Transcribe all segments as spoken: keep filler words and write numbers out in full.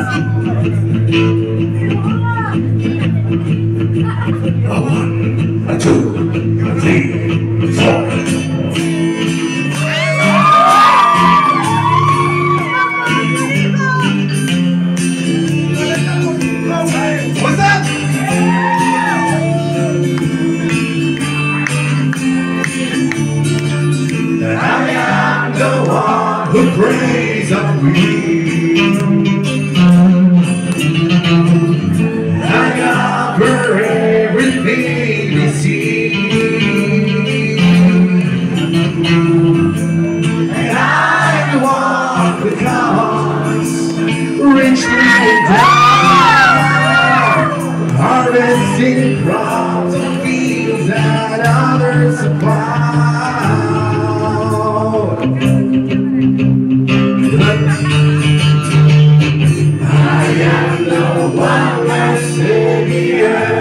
A one, a two, a three, four. What's that? I am the one who prays of me. I offer everything to see. And I walk the cause, richly endowed, harvesting crops and fields that others supply. I am the one that Savior.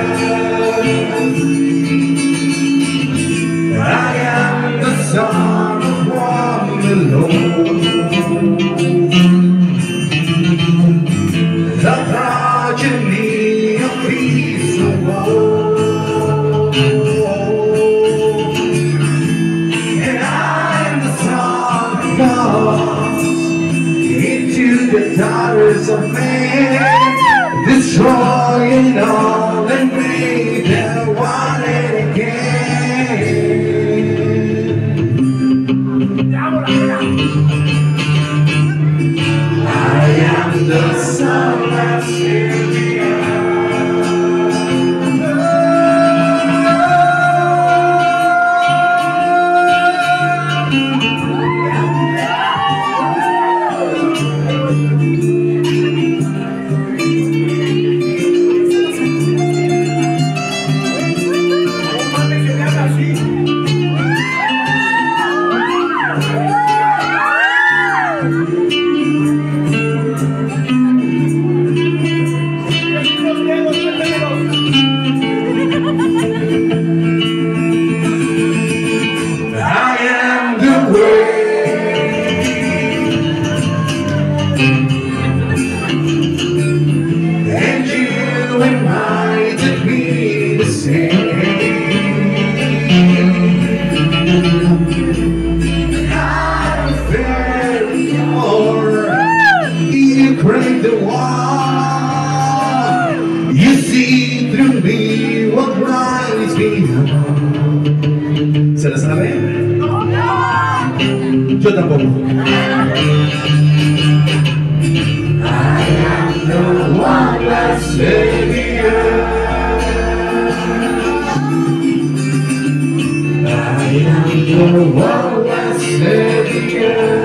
I am the Son of one alone, the progeny of peace and woe. And I'm the Son of God into the daughters of man, destroying all and make them one and again. I am the Son of Savior. Break the wall. You see through me what lies beyond. ¿Se la sabe? Yo tampoco. I am the one that Savior. I am the one that Savior.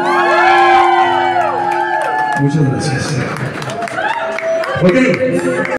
Muchas gracias. Ok.